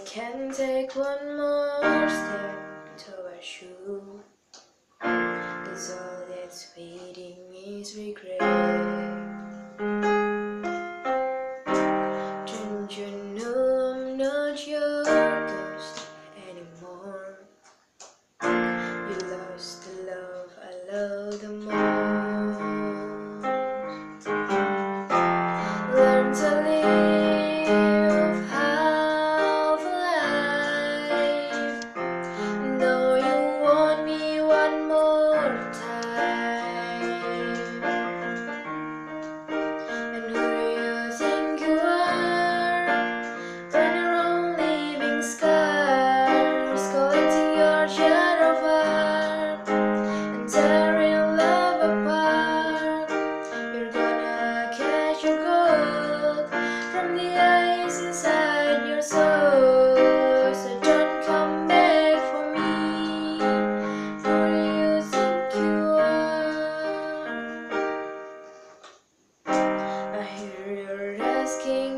can take one more step towards you. 'Cause all that's waiting is regret. Don't you know I'm not your ghost anymore? You lost the love I love the most. Learn to live half a life. Know you want me one more time. And who do you think you are? Running around leaving scars, collecting your shadow of art, and tearing love apart. You're gonna catch your gold from the ice inside your soul. So don't come back for me. Who do you think you are? I hear you're asking